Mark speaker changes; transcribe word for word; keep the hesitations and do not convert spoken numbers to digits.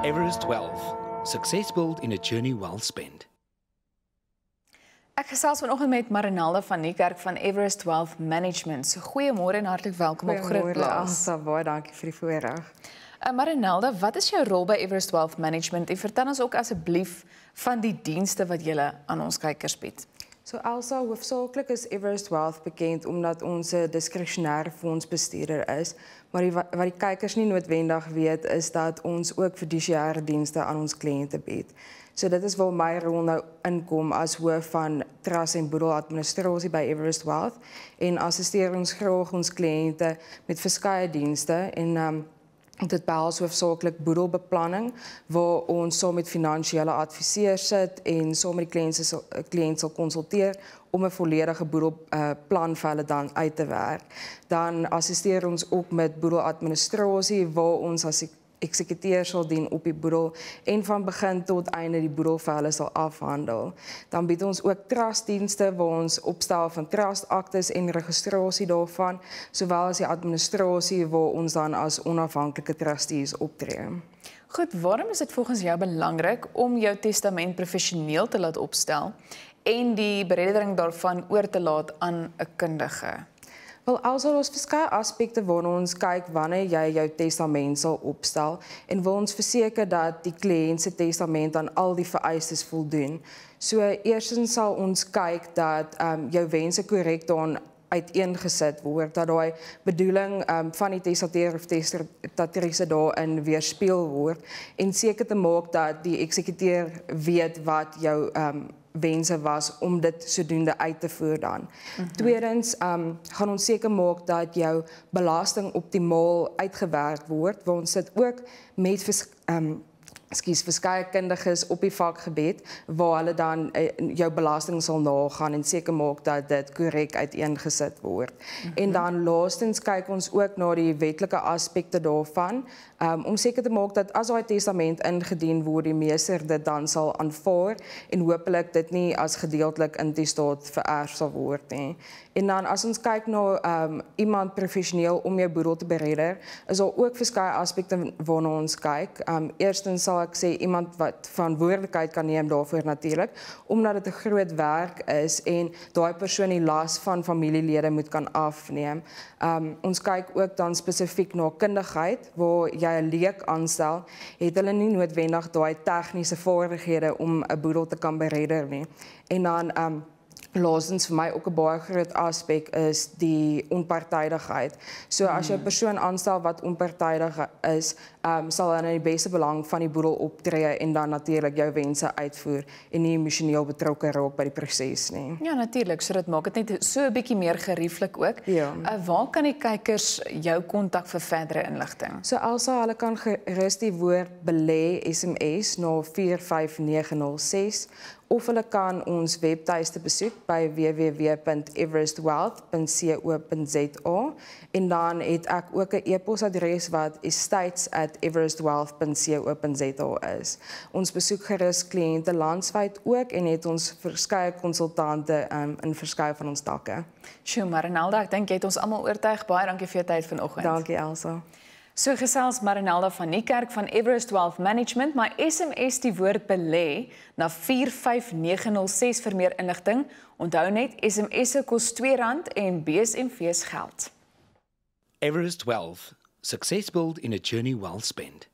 Speaker 1: Everest twelve. Success built in a journey well spent.
Speaker 2: Ek gesels vanoggend met Marinalda van Niekerk van Everest twelve Management. So goeiemôre en hartlik welkom op Groot Plaas.
Speaker 3: Elsa, baie dankie vir die voorreg.
Speaker 2: Uh, Marinalda, wat is jou rol by Everest twelve Management? En vertel ons ook asseblief van die dienste wat jy aan ons kykers bied.
Speaker 3: So Elsa, hoofsaaklik is Everest twelve bekend omdat ons 'n diskresionêre fondsbestuurder is, maar die, wat die kykers nie noodwendig weet is dat ons ook fiduciêre dienste aan ons kliënte bied. So dit is waar my rol nou inkom as hoof van trust en boedeladministrasie by Everest twelve en assisteer ons graag ons kliënte met verskeie dienste en um, dit behels hoofsaaklik boedelbeplanning waar ons saam met finansiële adviseurs sit en saam met die kliënte sal, kliënt sal konsulteer om 'n volledige boedelplan uh, vir hulle dan uit te werk. Dan assisteer ons ook met boedeladministrasie waar ons as eksekuteur sal dien op die boedel en van begin tot einde die boedel vir hulle sal afhandel. Dan bied ons ook trustdienste waar ons opstel van trustaktes en registrasie daarvan, sowel as die administrasie waar ons dan as onafhanklike trustees optree.
Speaker 2: Goed, waarom is dit volgens jou belangrik om jou testament professioneel te laat opstel en die bereddering daarvan oor te laat aan 'n kundige?
Speaker 3: Wel, also ons verskeie aspekte waarna ons kyk wanneer jy jou testament sal opstel en wil ons verseker dat die kliënt se testament aan al die vereistes voldoen. So eerstens sal ons kyk dat um, jou wense korrek daarin uiteengesit word, dat daai bedoeling um, van die testateur of testatrice daarin weerspieël word en seker te maak dat die eksekuteur weet wat jou um, wense was om dit sodoende uit te voer dan. Mm-hmm. Tweedens um, gaan ons seker maak dat jou belasting optimaal uitgewerk word, want ons sit ook met vers, um, Skies, verskeie kundiges op die vakgebied waar hulle dan uh, jou belasting sal nagaan en seker maak dat dit korrek uiteengesit word. Mm-hmm. En dan laastens kyk ons ook na die wetlike aspekte daarvan um, om seker te maak dat as daai testament ingedien word, die meester dit dan sal aanvaar en hopelik dit nie as gedeeltelik intestaat vererf sal word nie. En dan as ons kyk na um, iemand professioneel om jou boedel te beredder, is daar ook verskeie aspekte waarna ons kyk. Um, eerstens sal ek sê iemand wat verantwoordelikheid kan neem daarvoor natuurlik, omdat dit 'n groot werk is en daai persoon die las van familielede moet kan afneem. Um, ons kyk ook dan spesifiek na kundigheid, waar jy 'n leek aanstel, het hulle nie noodwendig daai tegniese vaardighede om 'n boedel te kan beredder nie. En dan um, laastens vir my ook 'n baie groot aspek is die onpartydigheid. So as jy 'n persoon aanstel wat onpartydig is, um, sal hy in die beste belang van die boedel optree en dan natuurlik jou wense uitvoer en nie emosioneel betrokke raak by die proses nie.
Speaker 2: Ja, natuurlik, so dit maak dit net so 'n bietjie meer gerieflik ook.
Speaker 3: Ja.
Speaker 2: Uh, waar kan die kykers jou kontak vir verdere inligting?
Speaker 3: So Elsa, hulle kan gerus die woord belê S M S na vier vyf nege nul ses of hulle kan ons webtuiste besoek by w w w punt everest wealth punt co punt za en dan het ek ook 'n e-posadres wat estates at everest wealth punt co punt za is. Ons besoek gerus kliënte landwyd ook en het ons verskeie konsultante um, in verskeie van ons takke.
Speaker 2: Sjoe, Marinalda, ek dink jy het ons almal oortuig. Baie dankie vir jou tyd vanoggend.
Speaker 3: Dankie Elsa.
Speaker 2: So gesels Marinalda van Niekerk van Everest twelve Management, maar S M S die woord belê na vier vyf nege nul ses vir meer inligting. Onthou net, S M S'e kos R twee en B S M V's geld.
Speaker 1: Everest twelve. Success built in a journey well spent.